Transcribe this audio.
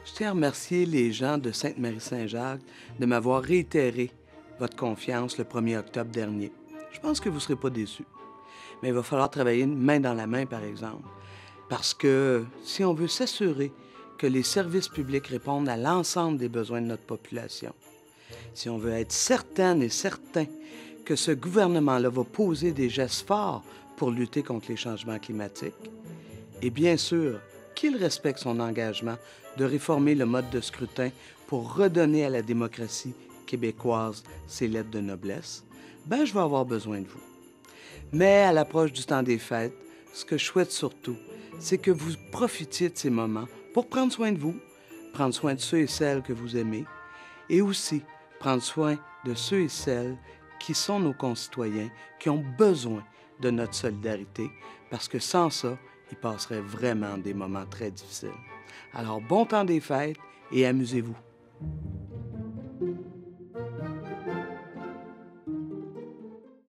Je tiens à remercier les gens de Sainte-Marie-Saint-Jacques de m'avoir réitéré votre confiance le 1er octobre dernier. Je pense que vous ne serez pas déçus. Mais il va falloir travailler main dans la main, par exemple. Parce que si on veut s'assurer que les services publics répondent à l'ensemble des besoins de notre population, si on veut être certaine et certain que ce gouvernement-là va poser des gestes forts pour lutter contre les changements climatiques, et bien sûr qu'il respecte son engagement de réformer le mode de scrutin pour redonner à la démocratie québécoise ses lettres de noblesse, ben je vais avoir besoin de vous. Mais à l'approche du temps des fêtes, ce que je souhaite surtout, c'est que vous profitiez de ces moments pour prendre soin de vous, prendre soin de ceux et celles que vous aimez, et aussi prendre soin de ceux et celles qui sont nos concitoyens, qui ont besoin de notre solidarité, parce que sans ça, ils passeraient vraiment des moments très difficiles. Alors, bon temps des fêtes et amusez-vous.